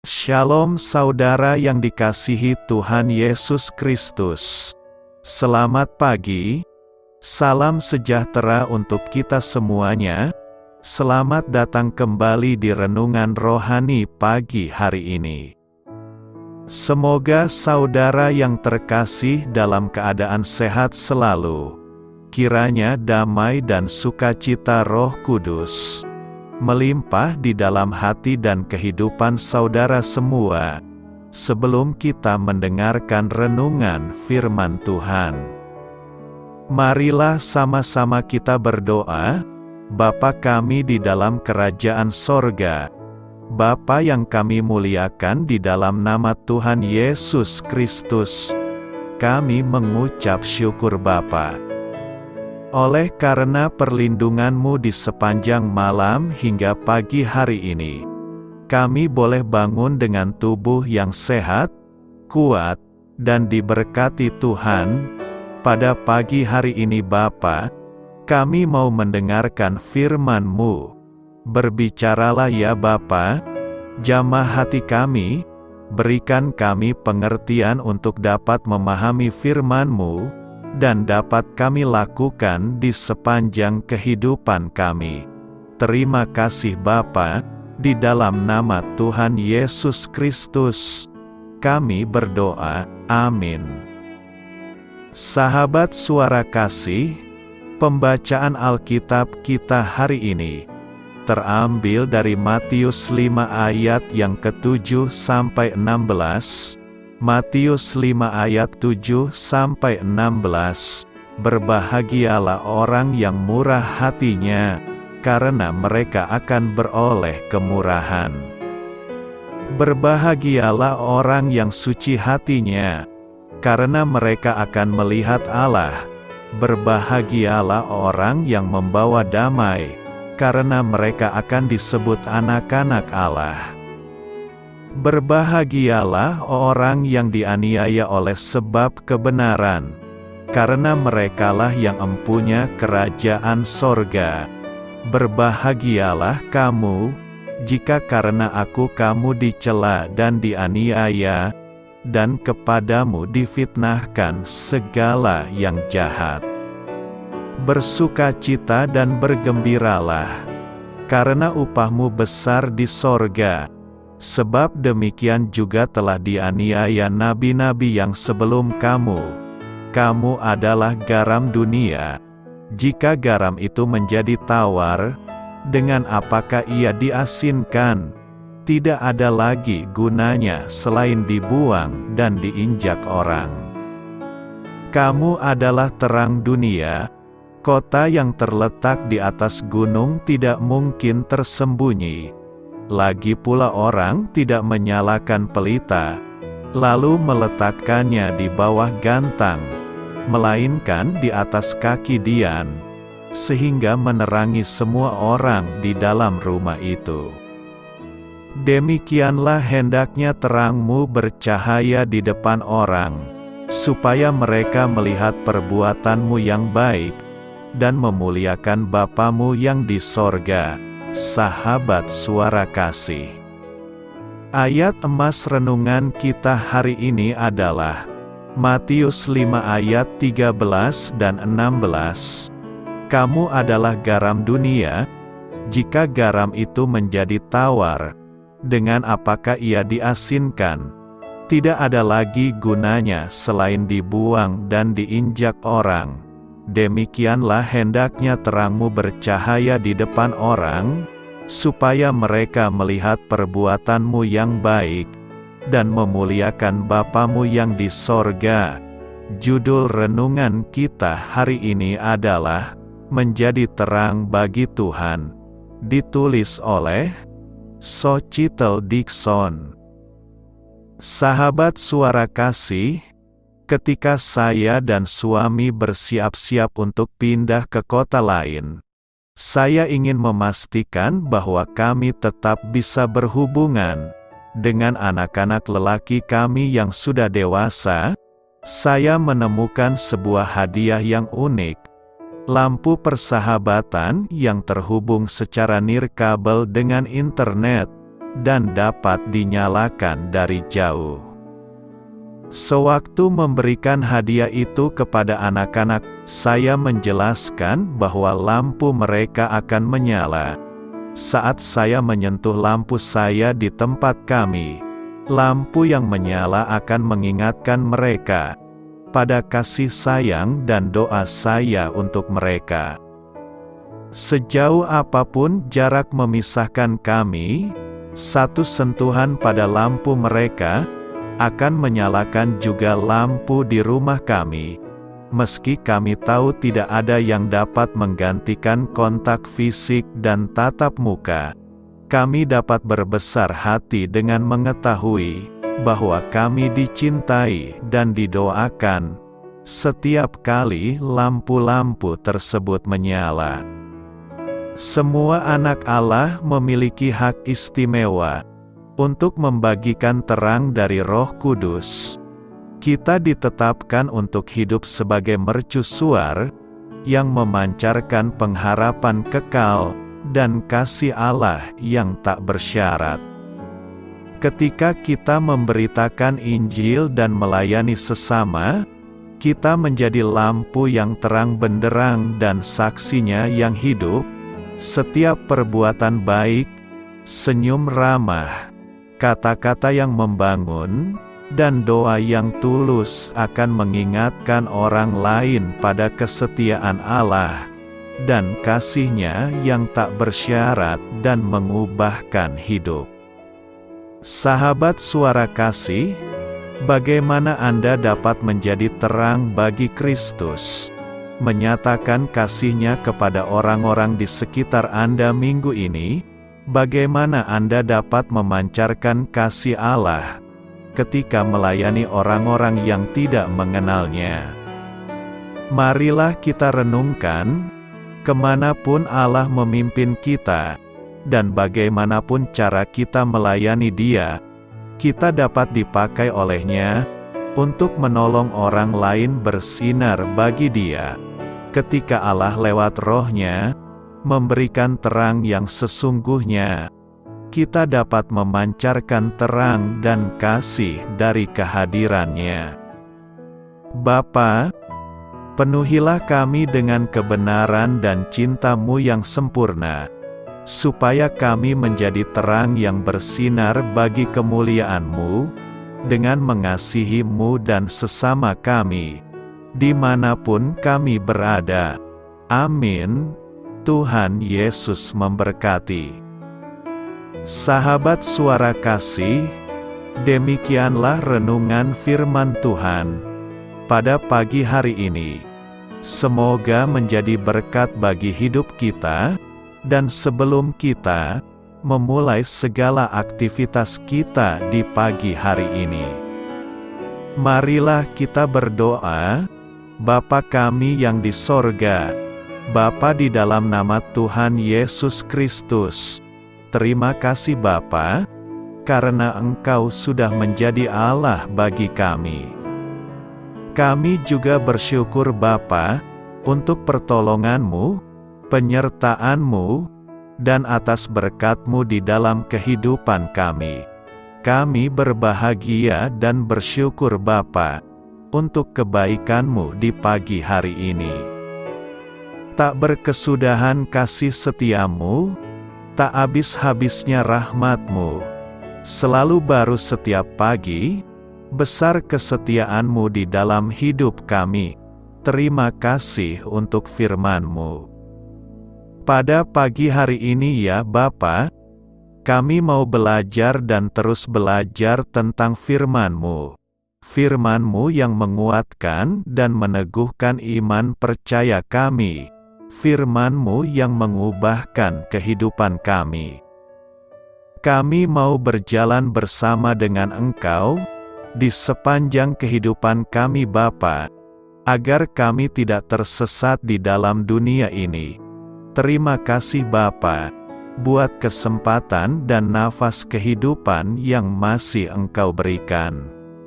Shalom saudara yang dikasihi Tuhan Yesus Kristus. Selamat pagi, salam sejahtera untuk kita semuanya. Selamat datang kembali di Renungan Rohani pagi hari ini. Semoga saudara yang terkasih dalam keadaan sehat selalu. Kiranya damai dan sukacita Roh Kudus melimpah di dalam hati dan kehidupan saudara semua, sebelum kita mendengarkan renungan firman Tuhan. Marilah sama-sama kita berdoa. Bapa kami di dalam kerajaan sorga, Bapa yang kami muliakan di dalam nama Tuhan Yesus Kristus, kami mengucap syukur Bapa. Oleh karena perlindungan-Mu di sepanjang malam hingga pagi hari ini, kami boleh bangun dengan tubuh yang sehat, kuat, dan diberkati Tuhan. Pada pagi hari ini Bapa, kami mau mendengarkan firman-Mu. Berbicaralah ya Bapa, jamah hati kami, berikan kami pengertian untuk dapat memahami firman-Mu, dan dapat kami lakukan di sepanjang kehidupan kami. Terima kasih Bapa, di dalam nama Tuhan Yesus Kristus, kami berdoa, amin. Sahabat suara kasih, pembacaan Alkitab kita hari ini terambil dari Matius 5 ayat yang ke-7 sampai 16. Matius 5 ayat 7-16, berbahagialah orang yang murah hatinya, karena mereka akan beroleh kemurahan. Berbahagialah orang yang suci hatinya, karena mereka akan melihat Allah. Berbahagialah orang yang membawa damai, karena mereka akan disebut anak-anak Allah. Berbahagialah orang yang dianiaya oleh sebab kebenaran, karena merekalah yang empunya kerajaan sorga. Berbahagialah kamu, jika karena aku kamu dicela dan dianiaya, dan kepadamu difitnahkan segala yang jahat. Bersukacita dan bergembiralah, karena upahmu besar di sorga. Sebab demikian juga telah dianiaya nabi-nabi yang sebelum kamu. Kamu adalah garam dunia. Jika garam itu menjadi tawar, dengan apakah ia diasinkan? Tidak ada lagi gunanya selain dibuang dan diinjak orang. Kamu adalah terang dunia. Kota yang terletak di atas gunung tidak mungkin tersembunyi. Lagi pula orang tidak menyalakan pelita, lalu meletakkannya di bawah gantang, melainkan di atas kaki dian, sehingga menerangi semua orang di dalam rumah itu. Demikianlah hendaknya terangmu bercahaya di depan orang, supaya mereka melihat perbuatanmu yang baik, dan memuliakan Bapamu yang di sorga. Sahabat suara kasih, ayat emas renungan kita hari ini adalah Matius 5 ayat 13 dan 16. Kamu adalah garam dunia. Jika garam itu menjadi tawar, dengan apakah ia diasinkan? Tidak ada lagi gunanya selain dibuang dan diinjak orang. Demikianlah hendaknya terangmu bercahaya di depan orang, supaya mereka melihat perbuatanmu yang baik, dan memuliakan Bapamu yang di sorga. Judul renungan kita hari ini adalah Menjadi Terang Bagi Tuhan, ditulis oleh Xochitl Dixon. Sahabat suara kasih, ketika saya dan suami bersiap-siap untuk pindah ke kota lain, saya ingin memastikan bahwa kami tetap bisa berhubungan dengan anak-anak lelaki kami yang sudah dewasa. Saya menemukan sebuah hadiah yang unik, lampu persahabatan yang terhubung secara nirkabel dengan internet. dan dapat dinyalakan dari jauh. Sewaktu memberikan hadiah itu kepada anak-anak, saya menjelaskan bahwa lampu mereka akan menyala. Saat saya menyentuh lampu saya di tempat kami, lampu yang menyala akan mengingatkan mereka pada kasih sayang dan doa saya untuk mereka. Sejauh apapun jarak memisahkan kami, satu sentuhan pada lampu mereka akan menyalakan juga lampu di rumah kami. Meski kami tahu tidak ada yang dapat menggantikan kontak fisik dan tatap muka, kami dapat berbesar hati dengan mengetahui bahwa kami dicintai dan didoakan setiap kali lampu-lampu tersebut menyala. Semua anak Allah memiliki hak istimewa untuk membagikan terang dari Roh Kudus. Kita ditetapkan untuk hidup sebagai mercusuar yang memancarkan pengharapan kekal dan kasih Allah yang tak bersyarat. Ketika kita memberitakan Injil dan melayani sesama, kita menjadi lampu yang terang benderang dan saksinya yang hidup. Setiap perbuatan baik, senyum ramah, kata-kata yang membangun, dan doa yang tulus akan mengingatkan orang lain pada kesetiaan Allah dan kasih-Nya yang tak bersyarat dan mengubahkan hidup. Sahabat Suara Kasih, bagaimana Anda dapat menjadi terang bagi Kristus, menyatakan kasih-Nya kepada orang-orang di sekitar Anda minggu ini? Bagaimana Anda dapat memancarkan kasih Allah ketika melayani orang-orang yang tidak mengenal-Nya? Marilah kita renungkan, kemanapun Allah memimpin kita, dan bagaimanapun cara kita melayani Dia, kita dapat dipakai oleh-Nya untuk menolong orang lain bersinar bagi Dia. Ketika Allah lewat Roh-Nya memberikan terang yang sesungguhnya, kita dapat memancarkan terang dan kasih dari kehadiran-Nya. Bapa, penuhilah kami dengan kebenaran dan cinta-Mu yang sempurna, supaya kami menjadi terang yang bersinar bagi kemuliaan-Mu, dengan mengasihi-Mu dan sesama kami, dimanapun kami berada. Amin. Tuhan Yesus memberkati. Sahabat Suara Kasih, demikianlah renungan firman Tuhan pada pagi hari ini. Semoga menjadi berkat bagi hidup kita, dan sebelum kita memulai segala aktivitas kita di pagi hari ini, marilah kita berdoa. Bapa kami yang di sorga, Bapa di dalam nama Tuhan Yesus Kristus, terima kasih Bapa, karena Engkau sudah menjadi Allah bagi kami. Kami juga bersyukur Bapa, untuk pertolongan-Mu, penyertaan-Mu, dan atas berkat-Mu di dalam kehidupan kami. Kami berbahagia dan bersyukur Bapa, untuk kebaikan-Mu di pagi hari ini. Tak berkesudahan kasih setia-Mu, tak habis-habisnya rahmat-Mu, selalu baru setiap pagi, besar kesetiaan-Mu di dalam hidup kami. Terima kasih untuk firman-Mu. Pada pagi hari ini ya Bapa, kami mau belajar dan terus belajar tentang firman-Mu. Firman-Mu yang menguatkan dan meneguhkan iman percaya kami. Firman-Mu yang mengubahkan kehidupan kami. Kami mau berjalan bersama dengan Engkau di sepanjang kehidupan kami Bapa, agar kami tidak tersesat di dalam dunia ini. Terima kasih Bapa, buat kesempatan dan nafas kehidupan yang masih Engkau berikan.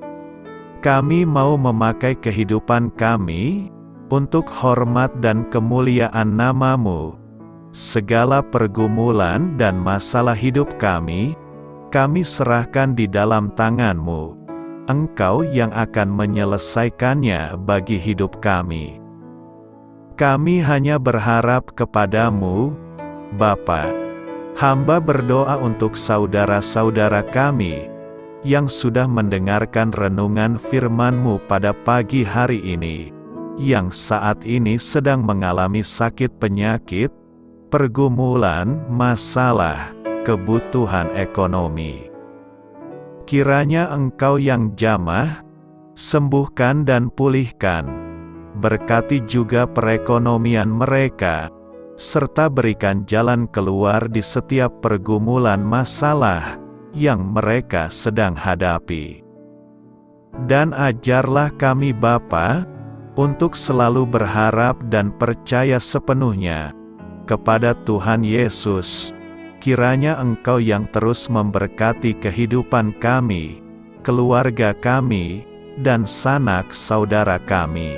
Kami mau memakai kehidupan kami untuk hormat dan kemuliaan nama-Mu. Segala pergumulan dan masalah hidup kami, kami serahkan di dalam tangan-Mu. Engkau yang akan menyelesaikannya bagi hidup kami. Kami hanya berharap kepada-Mu, Bapa. Hamba berdoa untuk saudara-saudara kami, yang sudah mendengarkan renungan firman-Mu pada pagi hari ini, yang saat ini sedang mengalami sakit penyakit, pergumulan, masalah, kebutuhan ekonomi. Kiranya Engkau yang jamah, sembuhkan dan pulihkan. Berkati juga perekonomian mereka, serta berikan jalan keluar di setiap pergumulan masalah yang mereka sedang hadapi. Dan ajarlah kami Bapa, untuk selalu berharap dan percaya sepenuhnya kepada Tuhan Yesus. Kiranya Engkau yang terus memberkati kehidupan kami, keluarga kami, dan sanak saudara kami.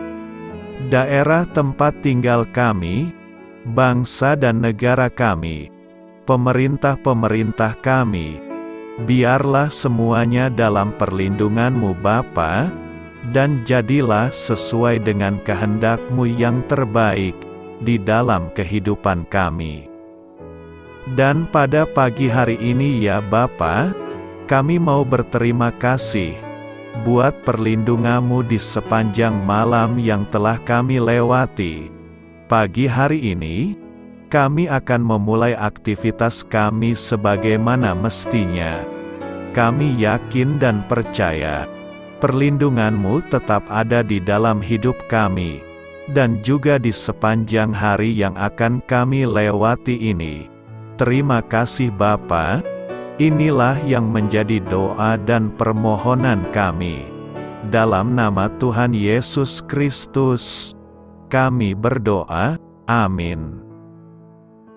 Daerah tempat tinggal kami, bangsa dan negara kami, pemerintah-pemerintah kami, biarlah semuanya dalam perlindungan-Mu Bapa, dan jadilah sesuai dengan kehendak-Mu yang terbaik di dalam kehidupan kami. Dan pada pagi hari ini ya Bapa, kami mau berterima kasih buat perlindungan-Mu di sepanjang malam yang telah kami lewati. Pagi hari ini, kami akan memulai aktivitas kami sebagaimana mestinya. Kami yakin dan percaya, perlindungan-Mu tetap ada di dalam hidup kami, dan juga di sepanjang hari yang akan kami lewati ini. Terima kasih Bapa, inilah yang menjadi doa dan permohonan kami. Dalam nama Tuhan Yesus Kristus, kami berdoa, amin.